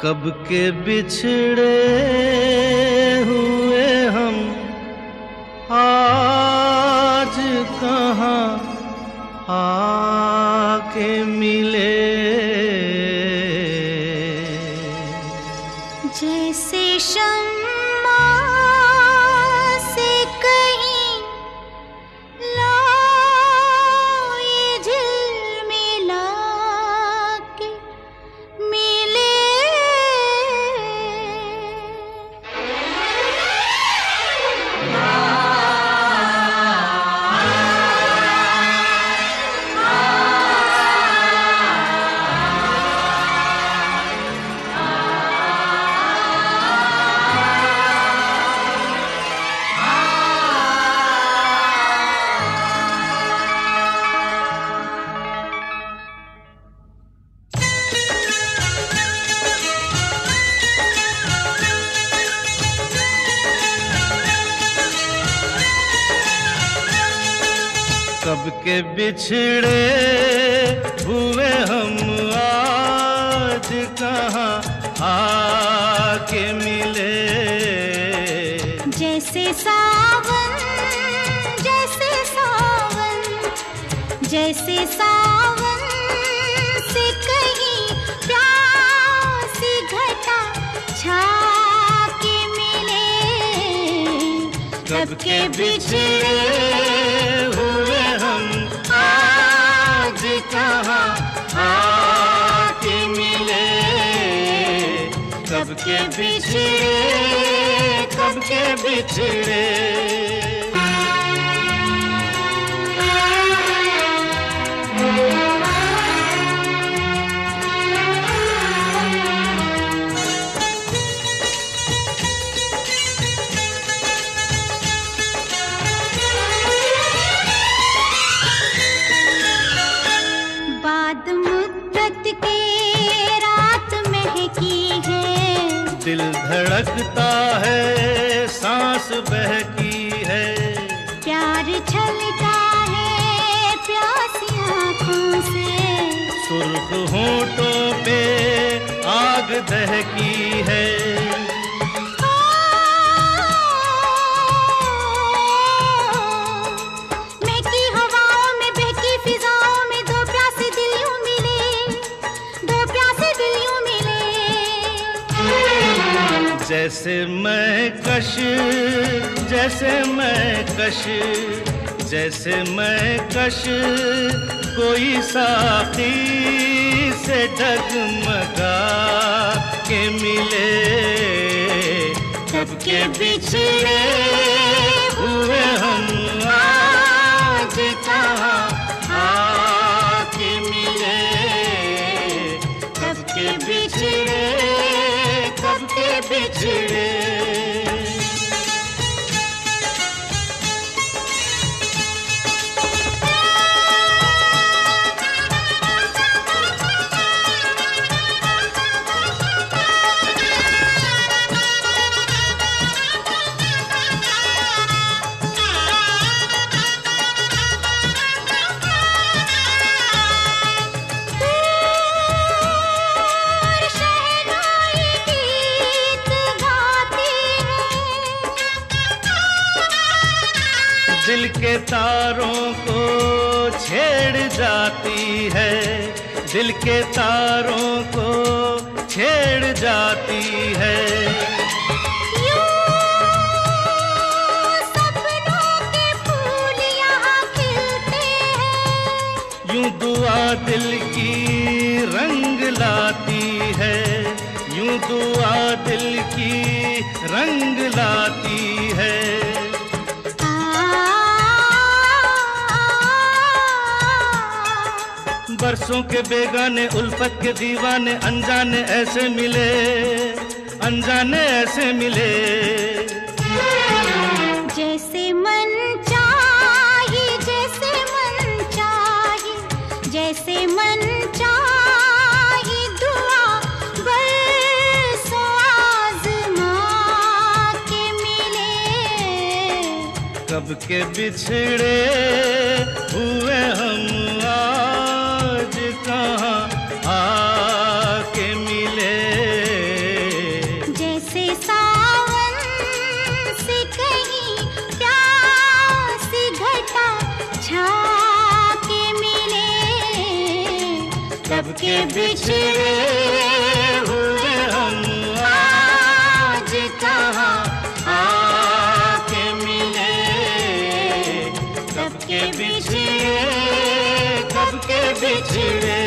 कब के बिछड़े हुए हम आज कहाँ आके मिले। जैसे शम्मा से कहीं लाए झिलमिला के मिले। कब के बिछड़े हुए हम आज कहाँ आके मिले। जैसे सावन जैसे सावन जैसे सावन से कहीं प्यासी घटा छा के मिले। कब के बिछड़े हुए हम आज कहाँ आके मिले। कब के बिछड़े कब के बिछड़े। बाद मुद्दत के रात महकी है। दिल धड़कता है सांस बहकी है। प्यार छलका है प्यासी आँखों से। सुर्ख होंठों पे आग दहकी है। महकी हवाओं में बहकी फिजाओं में दो प्यासे दिल यूं मिले। दो प्यासे दिल यूं मिले। जैसे मैं कश जैसे मैं कश कोई साथी से डगमगा के मिले। कब के बिछड़े हुए हम आज कहाँ आके मिले। कब के बिछड़े कब के बिछड़े। दिल के तारों को छेड़ जाती है। दिल के तारों को छेड़ जाती है। यूं सपनों के फूल यहाँ खिलते हैं। यूं दुआ दिल की रंग लाती है। यूं दुआ दिल की रंग लाती है। बरसों के बेगाने उल्फत के दीवाने अनजाने ऐसे मिले। अनजाने ऐसे मिले। जैसे मन चाहे जैसे मन चाहे जैसे मन चाहे दुआ बरसों आज़मा के मिले। कब के बिछड़े हुए हम आज कहाँ आके मिले। के बिछड़े हुए हम आज कहाँ आके मिले। कब के बिछड़े, कब के बिछड़े।